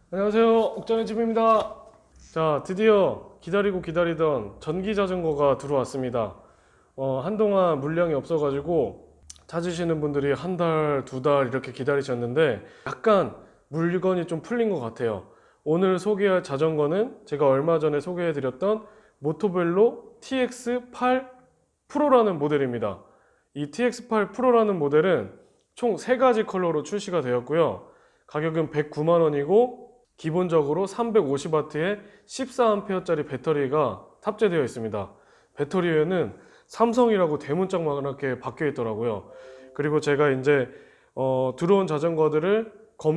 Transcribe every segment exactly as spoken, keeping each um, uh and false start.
안녕하세요, 옥장의 집입니다. 자, 드디어 기다리고 기다리던 전기 자전거가 들어왔습니다. 어, 한동안 물량이 없어가지고 찾으시는 분들이 한 달, 두 달 이렇게 기다리셨는데 약간 물건이 좀 풀린 것 같아요. 오늘 소개할 자전거는 제가 얼마 전에 소개해드렸던 모토벨로 티엑스 팔 프로라는 모델입니다. 이 티엑스 팔 프로라는 모델은 총 세 가지 컬러로 출시가 되었고요. 가격은 백구만 원이고 기본적으로 삼백오십 와트의 십사 암페어짜리 배터리가 탑재되어 있습니다. 배터리에는 삼성이라고 대문짝만하게 박혀 있더라고요. 그리고 제가 이제 어, 들어온 자전거들을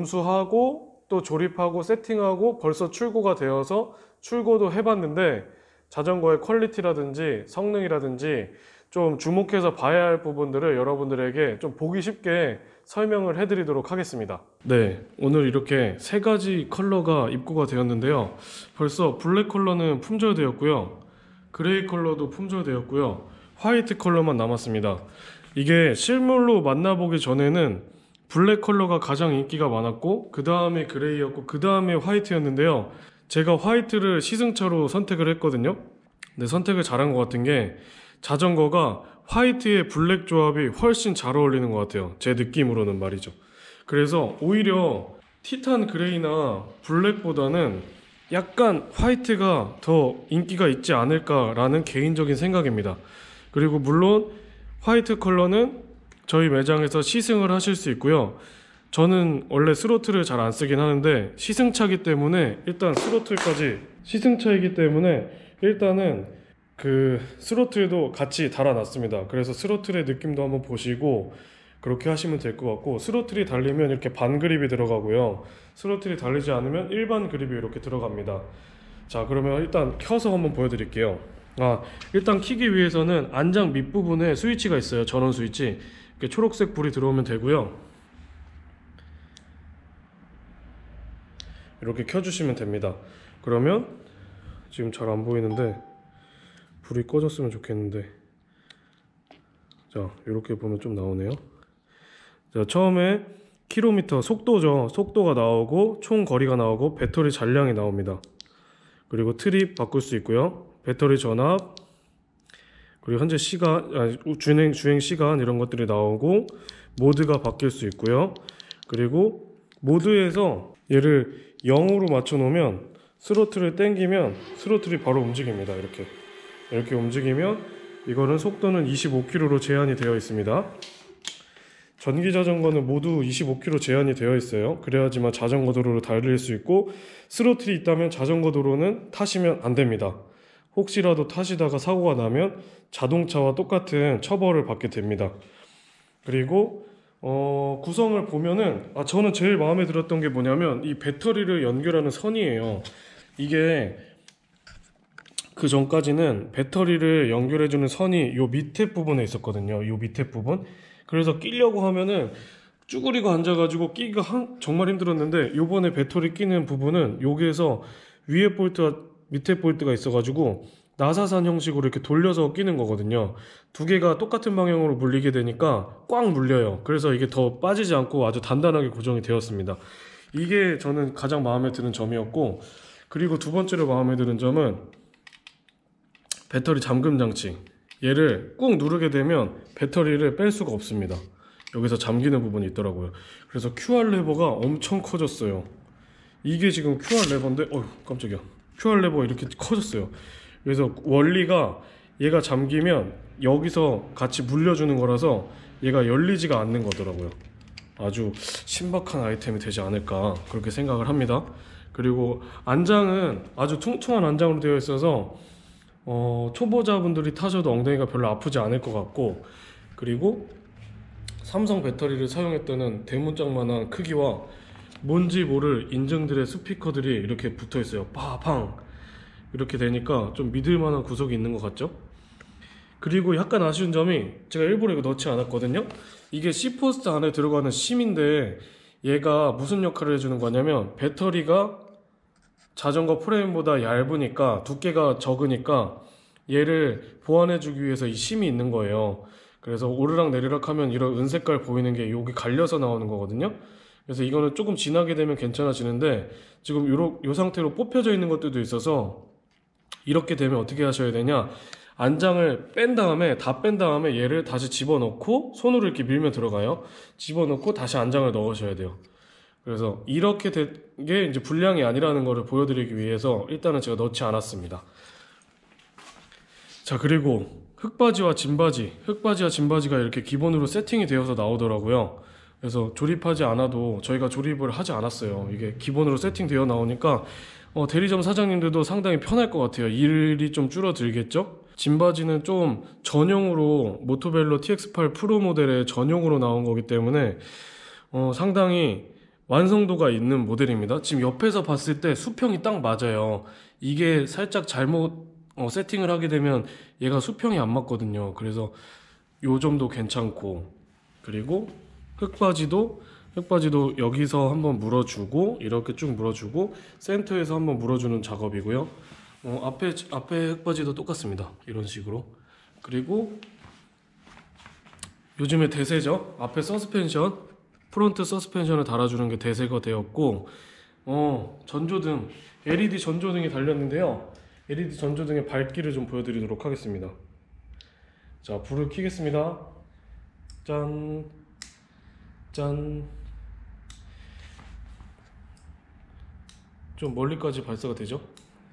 검수하고 또 조립하고 세팅하고 벌써 출고가 되어서 출고도 해봤는데 자전거의 퀄리티라든지 성능이라든지 좀 주목해서 봐야 할 부분들을 여러분들에게 좀 보기 쉽게 설명을 해드리도록 하겠습니다. 네, 오늘 이렇게 세 가지 컬러가 입고가 되었는데요. 벌써 블랙 컬러는 품절되었고요. 그레이 컬러도 품절되었고요. 화이트 컬러만 남았습니다. 이게 실물로 만나보기 전에는 블랙 컬러가 가장 인기가 많았고 그 다음에 그레이였고 그 다음에 화이트였는데요. 제가 화이트를 시승차로 선택을 했거든요. 근데 선택을 잘한 것 같은 게 자전거가 화이트의 블랙 조합이 훨씬 잘 어울리는 것 같아요. 제 느낌으로는 말이죠. 그래서 오히려 티탄 그레이나 블랙보다는 약간 화이트가 더 인기가 있지 않을까라는 개인적인 생각입니다. 그리고 물론 화이트 컬러는 저희 매장에서 시승을 하실 수 있고요. 저는 원래 스로틀을 잘 안 쓰긴 하는데 시승차이기 때문에 일단 스로틀까지 시승차이기 때문에 일단은 그 스로틀도 같이 달아놨습니다. 그래서 스로틀의 느낌도 한번 보시고 그렇게 하시면 될 것 같고, 스로틀이 달리면 이렇게 반 그립이 들어가고요. 스로틀이 달리지 않으면 일반 그립이 이렇게 들어갑니다. 자, 그러면 일단 켜서 한번 보여드릴게요. 아, 일단 키기 위해서는 안장 밑부분에 스위치가 있어요. 전원 스위치. 이렇게 초록색 불이 들어오면 되고요. 이렇게 켜주시면 됩니다. 그러면 지금 잘 안 보이는데 불이 꺼졌으면 좋겠는데, 자, 이렇게 보면 좀 나오네요. 자, 처음에 킬로미터 속도죠. 속도가 나오고 총 거리가 나오고 배터리 잔량이 나옵니다. 그리고 트립 바꿀 수 있고요. 배터리 전압, 그리고 현재 시간, 아니, 주행, 주행 시간 이런 것들이 나오고 모드가 바뀔 수 있고요. 그리고 모드에서 얘를 영으로 맞춰 놓으면 스로틀을 당기면 스로틀이 바로 움직입니다. 이렇게 이렇게 움직이면 이거는 속도는 이십오 킬로미터로 제한이 되어 있습니다. 전기 자전거는 모두 이십오 킬로미터 제한이 되어 있어요. 그래야지만 자전거 도로로 달릴 수 있고, 스로틀이 있다면 자전거 도로는 타시면 안 됩니다. 혹시라도 타시다가 사고가 나면 자동차와 똑같은 처벌을 받게 됩니다. 그리고 어, 구성을 보면은 아, 저는 제일 마음에 들었던 게 뭐냐면 이 배터리를 연결하는 선이에요. 이게 그 전까지는 배터리를 연결해주는 선이 요 밑에 부분에 있었거든요. 요 밑에 부분. 그래서 끼려고 하면은 쭈그리고 앉아가지고 끼기가 한, 정말 힘들었는데, 요번에 배터리 끼는 부분은 여기에서 위에 볼트와 밑에 볼트가 있어가지고 나사산 형식으로 이렇게 돌려서 끼는 거거든요. 두 개가 똑같은 방향으로 물리게 되니까 꽉 물려요. 그래서 이게 더 빠지지 않고 아주 단단하게 고정이 되었습니다. 이게 저는 가장 마음에 드는 점이었고, 그리고 두 번째로 마음에 드는 점은 배터리 잠금 장치. 얘를 꾹 누르게 되면 배터리를 뺄 수가 없습니다. 여기서 잠기는 부분이 있더라고요. 그래서 큐알 레버가 엄청 커졌어요. 이게 지금 큐알 레버인데, 어휴, 깜짝이야. 큐알 레버가 이렇게 커졌어요. 그래서 원리가 얘가 잠기면 여기서 같이 물려주는 거라서 얘가 열리지가 않는 거더라고요. 아주 신박한 아이템이 되지 않을까 그렇게 생각을 합니다. 그리고 안장은 아주 퉁퉁한 안장으로 되어 있어서 어, 초보자분들이 타셔도 엉덩이가 별로 아프지 않을 것 같고, 그리고 삼성 배터리를 사용했다는 대문짝만한 크기와 뭔지 모를 인증들의 스피커들이 이렇게 붙어 있어요. 파팡 이렇게 되니까 좀 믿을만한 구석이 있는 것 같죠? 그리고 약간 아쉬운 점이 제가 일부러 이거 넣지 않았거든요. 이게 C포스트 안에 들어가는 심인데 얘가 무슨 역할을 해주는 거냐면, 배터리가 자전거 프레임보다 얇으니까, 두께가 적으니까 얘를 보완해주기 위해서 이 심이 있는 거예요. 그래서 오르락 내리락 하면 이런 은색깔 보이는 게 여기 갈려서 나오는 거거든요. 그래서 이거는 조금 지나게 되면 괜찮아지는데 지금 요러, 요 상태로 뽑혀져 있는 것들도 있어서 이렇게 되면 어떻게 하셔야 되냐, 안장을 뺀 다음에 다 뺀 다음에 얘를 다시 집어넣고 손으로 이렇게 밀면 들어가요. 집어넣고 다시 안장을 넣으셔야 돼요. 그래서 이렇게 된 게 이제 불량이 아니라는 거를 보여드리기 위해서 일단은 제가 넣지 않았습니다. 자, 그리고 흑바지와 진바지, 흑바지와 진바지가 이렇게 기본으로 세팅이 되어서 나오더라고요. 그래서 조립하지 않아도 저희가 조립을 하지 않았어요. 이게 기본으로 세팅되어 나오니까 어, 대리점 사장님들도 상당히 편할 것 같아요. 일이 좀 줄어들겠죠? 진바지는 좀 전용으로 모토벨로 티엑스 팔 프로 모델의 전용으로 나온 거기 때문에 어, 상당히 완성도가 있는 모델입니다. 지금 옆에서 봤을 때 수평이 딱 맞아요. 이게 살짝 잘못 어, 세팅을 하게 되면 얘가 수평이 안 맞거든요. 그래서 요 점도 괜찮고, 그리고 흑바지도 흑바지도 여기서 한번 물어주고 이렇게 쭉 물어주고 센터에서 한번 물어주는 작업이고요. 어, 앞에 앞에 흑바지도 똑같습니다. 이런 식으로. 그리고 요즘에 대세죠. 앞에 서스펜션, 프론트 서스펜션을 달아주는 게 대세가 되었고, 어, 전조등, 엘이디 전조등이 달렸는데요. 엘이디 전조등의 밝기를 좀 보여드리도록 하겠습니다. 자, 불을 켜겠습니다. 짠, 짠. 좀 멀리까지 발사가 되죠?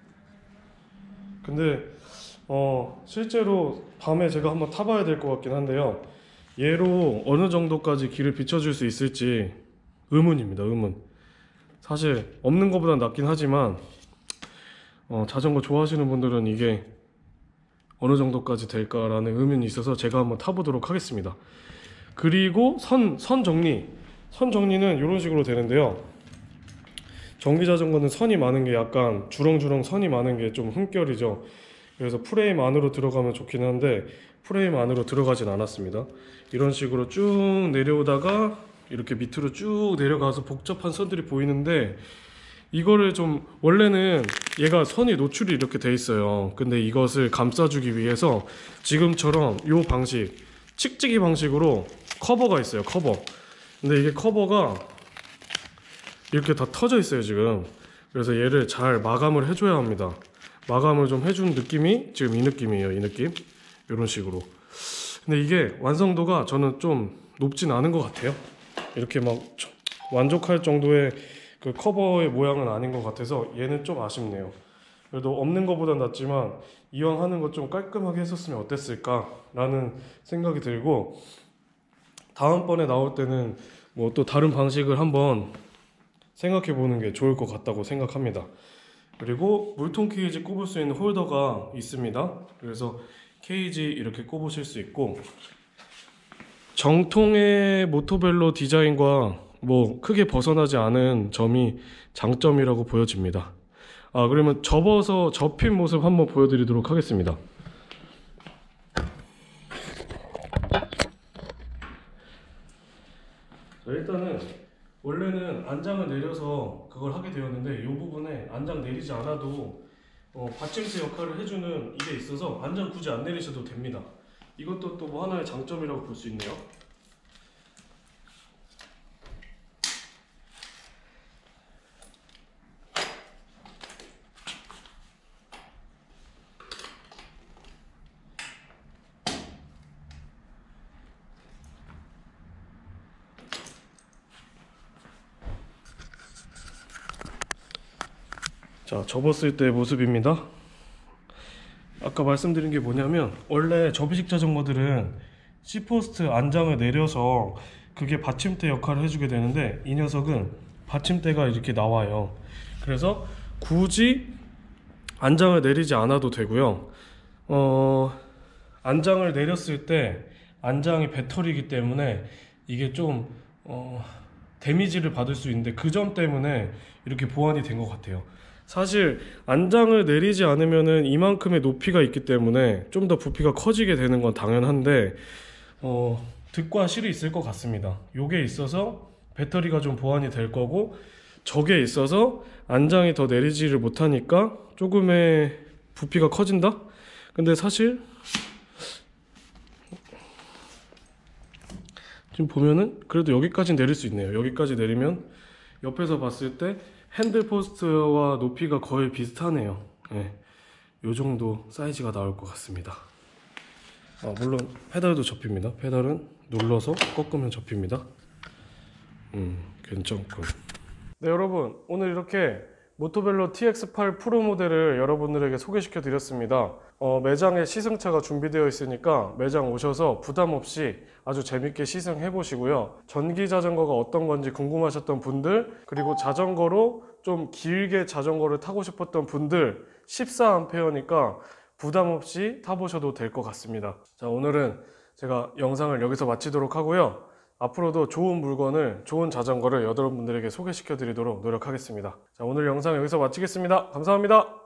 근데 어, 실제로 밤에 제가 한번 타봐야 될 것 같긴 한데요. 얘로 어느 정도까지 길을 비춰줄 수 있을지 의문입니다. 의문. 사실 없는 것보다 낫긴 하지만 어, 자전거 좋아하시는 분들은 이게 어느 정도까지 될까라는 의문이 있어서 제가 한번 타보도록 하겠습니다. 그리고 선, 선 정리. 선 정리는 이런 식으로 되는데요. 전기 자전거는 선이 많은 게 약간 주렁주렁 선이 많은 게 좀 흠결이죠. 그래서 프레임 안으로 들어가면 좋긴 한데 프레임 안으로 들어가진 않았습니다. 이런 식으로 쭉 내려오다가 이렇게 밑으로 쭉 내려가서 복잡한 선들이 보이는데, 이거를 좀 원래는 얘가 선이 노출이 이렇게 돼 있어요. 근데 이것을 감싸주기 위해서 지금처럼 이 방식, 칙찍이 방식으로 커버가 있어요. 커버. 근데 이게 커버가 이렇게 다 터져 있어요 지금. 그래서 얘를 잘 마감을 해줘야 합니다. 마감을 좀 해준 느낌이 지금 이 느낌이에요. 이 느낌. 이런 식으로. 근데 이게 완성도가 저는 좀 높진 않은 것 같아요. 이렇게 막 만족할 정도의 그 커버의 모양은 아닌 것 같아서 얘는 좀 아쉽네요. 그래도 없는 것보단 낫지만 이왕 하는 거 좀 깔끔하게 했었으면 어땠을까 라는 생각이 들고, 다음번에 나올 때는 뭐 또 다른 방식을 한번 생각해 보는 게 좋을 것 같다고 생각합니다. 그리고 물통 케이지 꼽을 수 있는 홀더가 있습니다. 그래서 케이지 이렇게 꼽으실 수 있고, 정통의 모토벨로 디자인과 뭐 크게 벗어나지 않은 점이 장점이라고 보여집니다. 아, 그러면 접어서 접힌 모습 한번 보여드리도록 하겠습니다. 자, 일단은 원래는 안장을 내려서 그걸 하게 되었는데 이 부분에 안장 내리지 않아도 어, 받침대 역할을 해주는 이게 있어서 안장 굳이 안 내리셔도 됩니다. 이것도 또 뭐 하나의 장점이라고 볼 수 있네요. 자, 접었을 때 모습입니다. 아까 말씀드린 게 뭐냐면, 원래 접이식 자전거들은 C포스트 안장을 내려서 그게 받침대 역할을 해주게 되는데, 이 녀석은 받침대가 이렇게 나와요. 그래서 굳이 안장을 내리지 않아도 되고요. 어, 안장을 내렸을 때 안장이 배터리이기 때문에 이게 좀 어, 데미지를 받을 수 있는데, 그 점 때문에 이렇게 보완이 된 것 같아요. 사실 안장을 내리지 않으면은 이만큼의 높이가 있기 때문에 좀 더 부피가 커지게 되는 건 당연한데, 어, 득과 실이 있을 것 같습니다. 요게 있어서 배터리가 좀 보완이 될 거고, 저게 있어서 안장이 더 내리지를 못하니까 조금의 부피가 커진다? 근데 사실 지금 보면은 그래도 여기까지 내릴 수 있네요. 여기까지 내리면 옆에서 봤을 때 핸들 포스트와 높이가 거의 비슷하네요. 네, 요 정도 사이즈가 나올 것 같습니다. 아, 물론 페달도 접힙니다. 페달은 눌러서 꺾으면 접힙니다. 음, 괜찮군. 네, 여러분, 오늘 이렇게 모토벨로 티엑스 팔 프로 모델을 여러분들에게 소개시켜 드렸습니다. 어, 매장에 시승차가 준비되어 있으니까 매장 오셔서 부담 없이 아주 재밌게 시승해 보시고요. 전기 자전거가 어떤 건지 궁금하셨던 분들, 그리고 자전거로 좀 길게 자전거를 타고 싶었던 분들, 십사 앰페어니까 부담 없이 타보셔도 될 것 같습니다. 자, 오늘은 제가 영상을 여기서 마치도록 하고요. 앞으로도 좋은 물건을, 좋은 자전거를 여러분들에게 소개시켜 드리도록 노력하겠습니다. 자, 오늘 영상 여기서 마치겠습니다. 감사합니다.